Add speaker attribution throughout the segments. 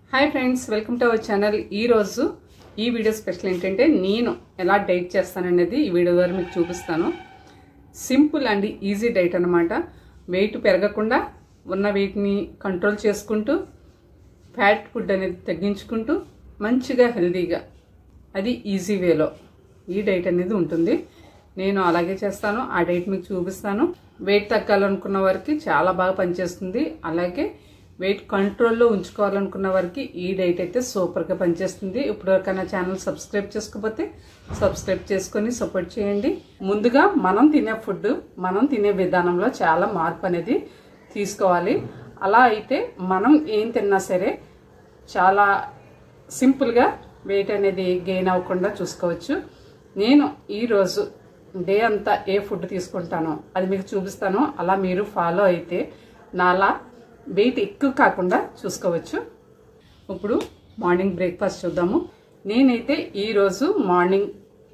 Speaker 1: Hi friends, welcome to our channel. ఈరోజు ఈ video special ఏంటంటే నేను ఎలా డైట్ చేస్తాననేది ఈ వీడియో ద్వారా మీకు చూపిస్తాను. సింపుల్ అండ్ ఈజీ డైట్ అనమాట. వెయిట్ పెరగకుండా ఉన్న వెయిట్ని కంట్రోల్ చేసుకుంటూ ఫ్యాట్ ఫుడ్ అనేది తగ్గించుకుంటూ మంచిగా హెల్దీగా అది ఈజీ వేలో ఈ డైట్ అనేది ఉంటుంది. నేను అలాగే చేస్తాను. ఆ డైట్ మీకు చూపిస్తాను. వెయిట్ తగ్గాలనుకున్న వారికి చాలా బాగా పనిచేస్తుంది. అలాగే వెయిట్ కంట్రోల్లో ఉంచుకోవాలనుకున్న వారికి ఈ డైట్ అయితే సూపర్గా పనిచేస్తుంది. ఇప్పటివరకు నా ఛానల్ సబ్స్క్రైబ్ చేసుకోకపోతే సబ్స్క్రైబ్ చేసుకొని సపోర్ట్ చేయండి. ముందుగా మనం తినే ఫుడ్, మనం తినే విధానంలో చాలా మార్పు అనేది తీసుకోవాలి. అలా అయితే మనం ఏం తిన్నా సరే చాలా సింపుల్గా వెయిట్ అనేది గెయిన్ అవ్వకుండా చూసుకోవచ్చు. నేను ఈరోజు డే అంతా ఏ ఫుడ్ తీసుకుంటానో అది మీకు చూపిస్తాను. అలా మీరు ఫాలో అయితే నాలా వెయిట్ ఎక్కువ కాకుండా చూసుకోవచ్చు. ఇప్పుడు మార్నింగ్ బ్రేక్ఫాస్ట్ చూద్దాము. నేనైతే ఈరోజు మార్నింగ్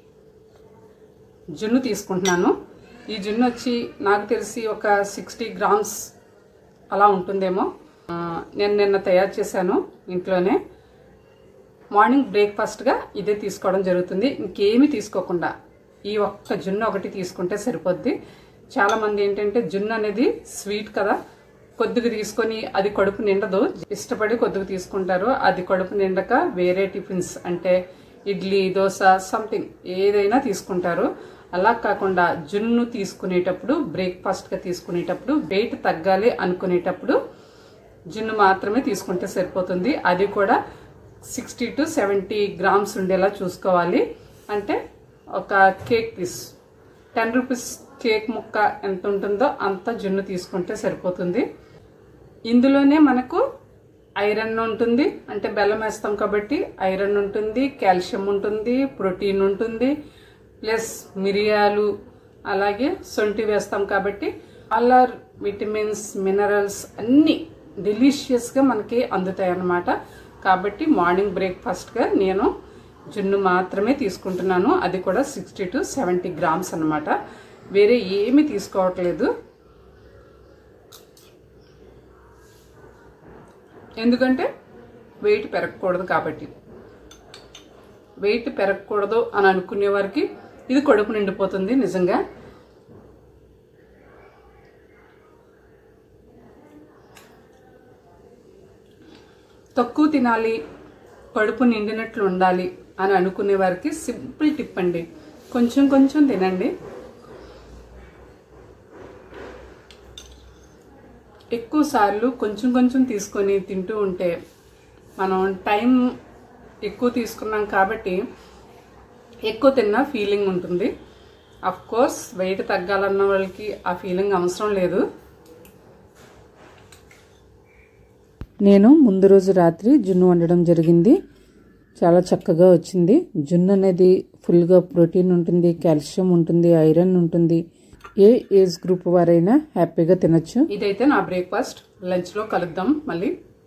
Speaker 1: జున్ను తీసుకుంటున్నాను. ఈ జున్ను వచ్చి నాకు తెలిసి ఒక 60 గ్రామ్స్ అలా ఉంటుందేమో. నేను నిన్న తయారు చేశాను ఇంట్లోనే. మార్నింగ్ బ్రేక్ఫాస్ట్గా ఇదే తీసుకోవడం జరుగుతుంది. ఇంకేమీ తీసుకోకుండా ఈ ఒక్క జున్ను ఒకటి తీసుకుంటే సరిపోద్ది. చాలామంది ఏంటంటే జున్ను అనేది స్వీట్ కదా, కొద్దిగా తీసుకొని అది కడుపు నిండదు, ఇష్టపడి కొద్దిగా తీసుకుంటారు. అది కడుపు నిండక వేరే టిఫిన్స్ అంటే ఇడ్లీ, దోశ, సంథింగ్ ఏదైనా తీసుకుంటారు. అలా కాకుండా జున్ను తీసుకునేటప్పుడు, బ్రేక్ఫాస్ట్గా తీసుకునేటప్పుడు, వెయిట్ తగ్గాలి అనుకునేటప్పుడు జున్ను మాత్రమే తీసుకుంటే సరిపోతుంది. అది కూడా 60 to 70 గ్రామ్స్ ఉండేలా చూసుకోవాలి. అంటే ఒక కేక్ పీస్ 10 రూపీస్ కేక్ ముక్క ఎంత ఉంటుందో అంత జున్ను తీసుకుంటే సరిపోతుంది. ఇందులోనే మనకు ఐరన్ ఉంటుంది, అంటే బెల్లం వేస్తాం కాబట్టి ఐరన్ ఉంటుంది, కాల్షియం ఉంటుంది, ప్రోటీన్ ఉంటుంది, ప్లస్ మిరియాలు అలాగే సొంటి వేస్తాం కాబట్టి కలర్, విటమిన్స్, మినరల్స్ అన్నీ డెలిషియస్గా మనకి అందుతాయి అన్నమాట. కాబట్టి మార్నింగ్ బ్రేక్ఫాస్ట్గా నేను జున్ను మాత్రమే తీసుకుంటున్నాను. అది కూడా 60 to 70 గ్రామ్స్ అన్నమాట. వేరే ఏమీ తీసుకోవట్లేదు. ఎందుకంటే వెయిట్ పెరగకూడదు కాబట్టి. వెయిట్ పెరగకూడదు అని అనుకునే వారికి ఇది కడుపు నిండిపోతుంది నిజంగా. తక్కువ తినాలి, కడుపు నిండినట్లు ఉండాలి అని అనుకునే వారికి సింపుల్ టిప్ అండి. కొంచెం కొంచెం తినండి. ఎక్కువ సార్లు కొంచెం కొంచెం తీసుకొని తింటూ ఉంటే మనం టైం ఎక్కువ తీసుకున్నాం కాబట్టి ఎక్కువ తిన్న ఫీలింగ్ ఉంటుంది. అఫ్ కోర్స్ వెయిట్ తగ్గాలన్న వాళ్ళకి ఆ ఫీలింగ్ అవసరం లేదు. నేను ముందు రోజు రాత్రి జున్ను వండడం జరిగింది. చాలా చక్కగా వచ్చింది. జున్ను అనేది ఫుల్గా ప్రోటీన్ ఉంటుంది, కాల్షియం ఉంటుంది, ఐరన్ ఉంటుంది. ఏ ఏజ్ గ్రూప్ వారైనా హ్యాపీగా తినొచ్చు. ఇదైతే నా బ్రేక్ఫాస్ట్. లంచ్లో కలుద్దాం మళ్ళీ.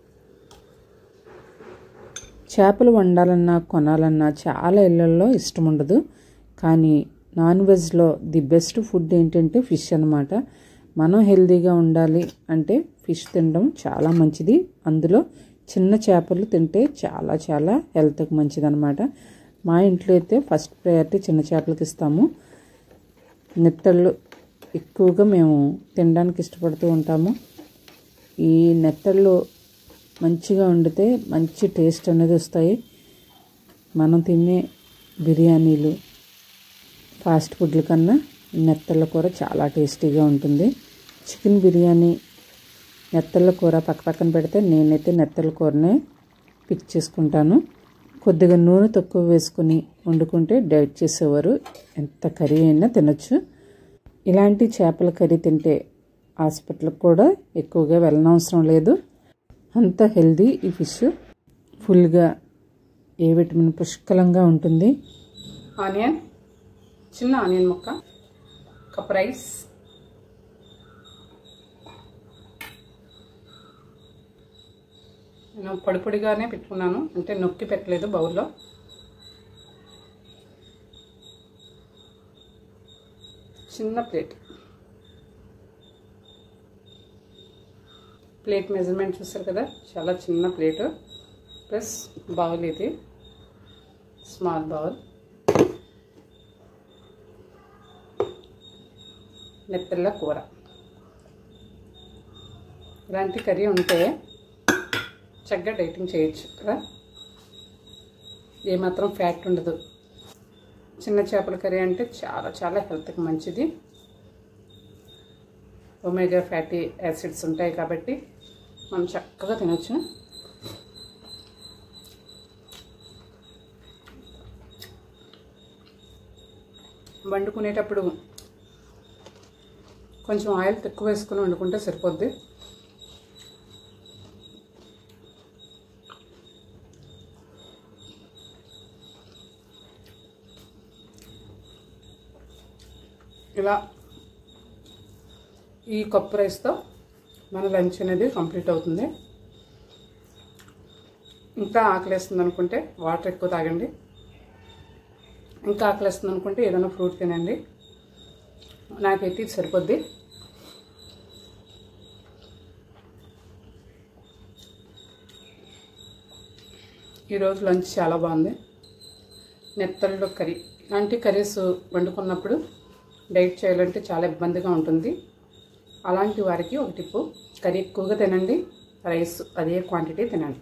Speaker 1: చేపలు వండాలన్నా కొనాలన్నా చాలా ఇళ్లలో ఇష్టం ఉండదు. కానీ నాన్ వెజ్లో ది బెస్ట్ ఫుడ్ ఏంటంటే ఫిష్ అన్నమాట. మనం హెల్దీగా ఉండాలి అంటే ఫిష్ తినడం చాలా మంచిది. అందులో చిన్న చేపలు తింటే చాలా చాలా హెల్త్కి మంచిది అనమాట. మా ఇంట్లో అయితే ఫస్ట్ ప్రయారిటీ చిన్న చేపలకి ఇస్తాము. నెత్తళ్ళు ఎక్కువగా మేము తినడానికి ఇష్టపడుతూ ఉంటాము. ఈ నెత్తళ్ళు మంచిగా వండితే మంచి టేస్ట్ అనేది వస్తాయి. మనం తినే బిర్యానీలు, ఫాస్ట్ ఫుడ్ల కన్నా నెత్తళ్ళ కూర చాలా టేస్టీగా ఉంటుంది. చికెన్ బిర్యానీ, నెత్తళ్ళ కూర పక్కన పెడితే నేనైతే నెత్తళ్ళ కూరనే పిక్ చేసుకుంటాను. కొద్దిగా నూనె తక్కువ వేసుకుని వండుకుంటే డైట్ చేసేవారు ఎంత కర్రీ అయినా తినొచ్చు. ఇలాంటి చేపల కర్రీ తింటే హాస్పిటల్కి కూడా ఎక్కువగా వెళ్ళనవసరం లేదు. అంత హెల్దీ ఈ ఫిష్. ఫుల్గా ఏ విటమిన్ పుష్కలంగా ఉంటుంది. ఆనియన్, చిన్న ఆనియన్ ముక్క, కప్ రైస్, నేను పొడి పొడిగానే పెట్టుకున్నాను, అంటే నొక్కి పెట్టలేదు బౌల్లో. చిన్న ప్లేట్ మెజర్మెంట్ చూస్తారు కదా, చాలా చిన్న ప్లేటు. ప్లస్ బౌల్, ఇది స్మాల్ బౌల్. నెత్తళ్ళ కూర. ఇలాంటి కర్రీ ఉంటే చక్కగా డైటింగ్ చేయొచ్చు కదా. ఏమాత్రం ఫ్యాట్ ఉండదు. చిన్న చేపల కర్రీ అంటే చాలా చాలా హెల్త్కి మంచిది. ఒమేగా ఫ్యాటీ యాసిడ్స్ ఉంటాయి కాబట్టి మనం చక్కగా తినొచ్చు. వండుకునేటప్పుడు కొంచెం ఆయిల్ తక్కువ వేసుకొని వండుకుంటే సరిపోద్ది. ఇలా ఈ కప్పు రైస్తో మన లంచ్ అనేది కంప్లీట్ అవుతుంది. ఇంకా ఆకలేస్తుంది అనుకుంటే వాటర్ ఎక్కువ తాగండి. ఇంకా ఆకలేస్తుంది అనుకుంటే ఏదైనా ఫ్రూట్ తినండి. నాకైతే ఇది సరిపోద్ది. ఈరోజు లంచ్ చాలా బాగుంది. నెత్తళ్ళు కర్రీ. ఇలాంటి కర్రీస్ వండుకున్నప్పుడు డైట్ చేయాలంటే చాలా ఇబ్బందిగా ఉంటుంది. అలాంటి వారికి ఒక టిప్పు, కర్రీ ఎక్కువగా తినండి, రైస్ అదే క్వాంటిటీ తినండి.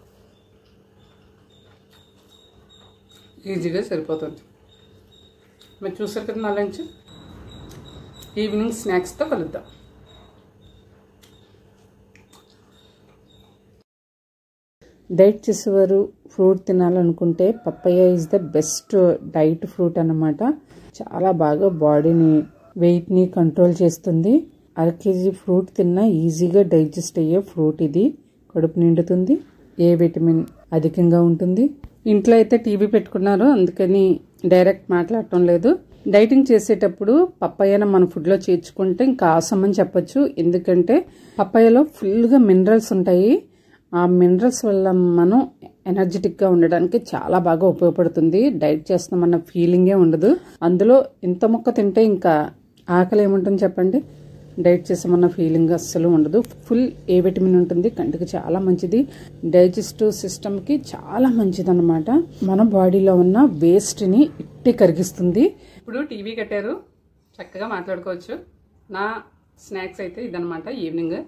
Speaker 1: ఈజీగా సరిపోతుంది. మీరు చూసారు కదా నా లంచ్. ఈవినింగ్ స్నాక్స్తో కలుద్దాం. డైట్ చేసేవారు ఫ్రూట్ తినాలనుకుంటే papaya is the best diet fruit అన్నమాట. చాలా బాగా బాడీని వెయిట్ని కంట్రోల్ చేస్తుంది. 1/2 kg ఫ్రూట్ తిన్నా ఈజీగా డైజెస్ట్ అయ్యే ఫ్రూట్ ఇది. కడుపు నిండుతుంది. ఏ విటమిన్ అధికంగా ఉంటుంది. ఇంట్లో అయితే టీవీ పెట్టుకున్నారు, అందుకని డైరెక్ట్ మాట్లాడటం లేదు. డైటింగ్ చేసేటప్పుడు పప్పయ్యను మన ఫుడ్లో చేర్చుకుంటే ఇంకా ఆసం అని చెప్పొచ్చు. ఎందుకంటే పప్పయ్యలో ఫుల్గా మినరల్స్ ఉంటాయి. ఆ మినరల్స్ వల్ల మనం ఎనర్జెటిక్గా ఉండడానికి చాలా బాగా ఉపయోగపడుతుంది. డైట్ చేస్తామన్న ఫీలింగే ఉండదు. అందులో ఇంత ముక్క తింటే ఇంకా ఆకలి ఏముంటుంది చెప్పండి. డైట్ చేసామన్న ఫీలింగ్ అస్సలు ఉండదు. ఫుల్ ఏ విటమిన్ ఉంటుంది. కంటికి చాలా మంచిది. డైజెస్టివ్ సిస్టమ్కి చాలా మంచిది అన్నమాట. మన బాడీలో ఉన్న వేస్ట్ని ఇట్టి కరిగిస్తుంది. ఇప్పుడు టీవీ కట్టారు, చక్కగా మాట్లాడుకోవచ్చు. నా స్నాక్స్ అయితే ఇదనమాట. ఈవినింగ్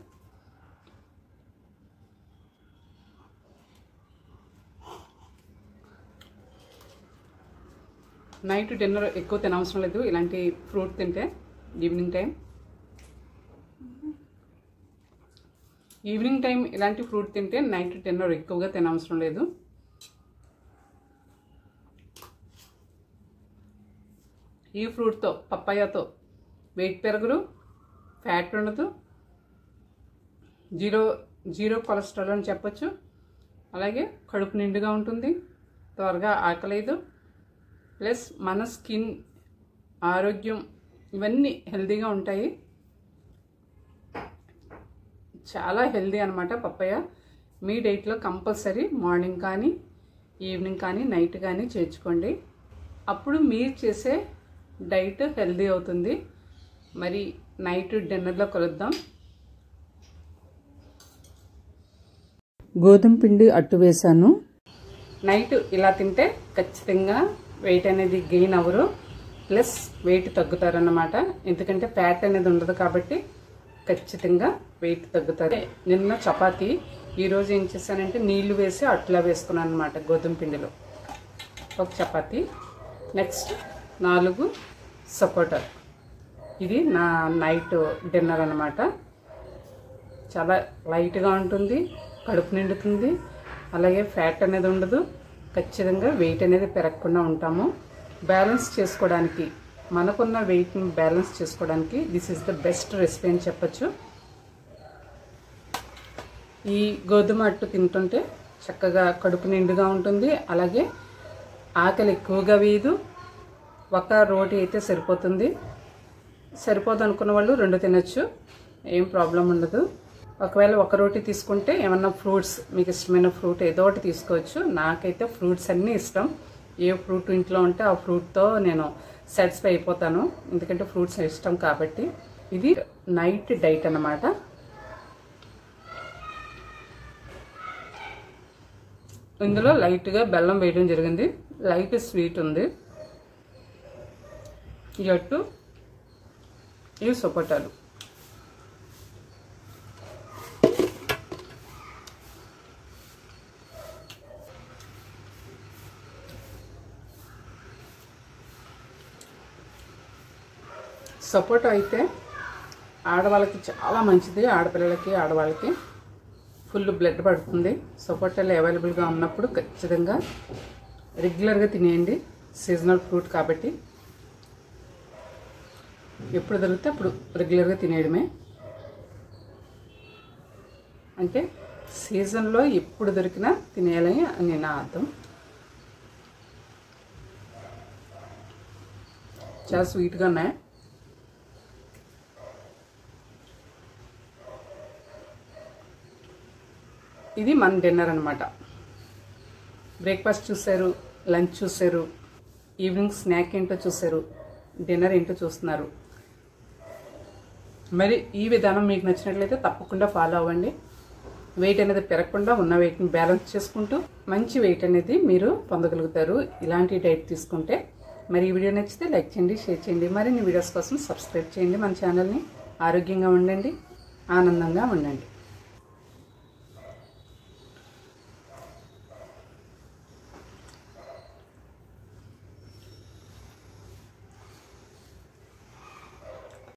Speaker 1: నైట్ డిన్నర్ ఎక్కువ తినవసరం లేదు. ఇలాంటి ఫ్రూట్ తింటే ఈవినింగ్ టైం ఇలాంటి ఫ్రూట్ తింటే నైట్ డిన్నర్ ఎక్కువగా తినవసరం లేదు. ఈ ఫ్రూట్తో, పప్పాయతో వెయిట్ పెరగదు, ఫ్యాట్ ఉండదు, జీరో కొలెస్ట్రాల్ అని చెప్పచ్చు. అలాగే కడుపు నిండుగా ఉంటుంది, త్వరగా ఆకలేదు. ప్లస్ మన స్కిన్ ఆరోగ్యం ఇవన్నీ హెల్తీగా ఉంటాయి. చాలా హెల్తీ అనమాట పప్పయ్య. మీ డైట్లో కంపల్సరీ మార్నింగ్ కానీ ఈవినింగ్ కానీ నైట్ కానీ చేర్చుకోండి. అప్పుడు మీరు చేసే డైట్ హెల్తీ అవుతుంది. మరి నైట్ డిన్నర్లో కలుద్దాం. గోధుమ పిండి అట్టు వేసాను. నైట్ ఇలా తింటే ఖచ్చితంగా వెయిట్ అనేది గెయిన్ అవ్వరు, ప్లస్ వెయిట్ తగ్గుతారన్నమాట. ఎందుకంటే ఫ్యాట్ అనేది ఉండదు కాబట్టి ఖచ్చితంగా వెయిట్ తగ్గుతారు. నిన్న చపాతీ, ఈరోజు ఏం చేశానంటే నీళ్లు వేసి అట్లా వేసుకున్నాను అనమాట గోధుమ పిండిలో. ఒక చపాతీ, నెక్స్ట్ 4 సపోటా. ఇది నా నైట్ డిన్నర్ అనమాట. చాలా లైట్గా ఉంటుంది, కడుపు నిండుతుంది, అలాగే ఫ్యాట్ అనేది ఉండదు. ఖచ్చితంగా వెయిట్ అనేది పెరగకుండా ఉంటాము. బ్యాలెన్స్ చేసుకోవడానికి, మనకున్న వెయిట్ని బ్యాలెన్స్ చేసుకోవడానికి this is the best recipe అని చెప్పచ్చు. ఈ గోధుమ అట్టు తింటుంటే చక్కగా కడుపు నిండుగా ఉంటుంది, అలాగే ఆకలి ఎక్కువగా వేయదు. ఒక రోటీ అయితే సరిపోతుంది. సరిపోదు అనుకున్న వాళ్ళు 2 తినచ్చు, ఏం ప్రాబ్లం ఉండదు. ఒకవేళ ఒక రోటీ తీసుకుంటే ఏమన్నా ఫ్రూట్స్, మీకు ఇష్టమైన ఫ్రూట్ ఏదో ఒకటి తీసుకోవచ్చు. నాకైతే ఫ్రూట్స్ అన్నీ ఇష్టం. ఏ ఫ్రూట్ ఇంట్లో ఉంటే ఆ ఫ్రూట్తో నేను సాటిస్ఫై అయిపోతాను, ఎందుకంటే ఫ్రూట్స్ ఇష్టం కాబట్టి. ఇది నైట్ డైట్ అన్నమాట. ఇందులో లైట్గా బెల్లం వేయడం జరిగింది, లైట్ స్వీట్ ఉంది. ఈ అట్టు, ఇవి సపోటాలు. సపోటా అయితే ఆడవాళ్ళకి చాలా మంచిది, ఆడపిల్లలకి ఆడవాళ్ళకి ఫుల్ బ్లడ్ పడుతుంది. సపోటాలు అవైలబుల్గా ఉన్నప్పుడు ఖచ్చితంగా రెగ్యులర్గా తినేయండి. సీజనల్ ఫ్రూట్ కాబట్టి ఎప్పుడు దొరికితే అప్పుడు రెగ్యులర్గా తినేయడమే. అంటే సీజన్లో ఎప్పుడు దొరికినా తినేయాలని అని నా అర్థం. చాలా స్వీట్గా ఉన్నాయి. ఇది మన డిన్నర్ అనమాట. బ్రేక్ఫాస్ట్ చూశారు, లంచ్ చూశారు, ఈవినింగ్ స్నాక్ ఏంటో చూశారు, డిన్నర్ ఏంటో చూస్తున్నారు. మరి ఈ విధానం మీకు నచ్చినట్లయితే తప్పకుండా ఫాలో అవ్వండి. వెయిట్ అనేది పెరగకుండా ఉన్న వెయిట్ని బ్యాలెన్స్ చేసుకుంటూ మంచి వెయిట్ అనేది మీరు పొందగలుగుతారు ఇలాంటి డైట్ తీసుకుంటే. మరి ఈ వీడియో నచ్చితే లైక్ చేయండి, షేర్ చేయండి. మరిన్ని వీడియోస్ కోసం సబ్స్క్రైబ్ చేయండి మన ఛానల్ని. ఆరోగ్యంగా ఉండండి, ఆనందంగా ఉండండి.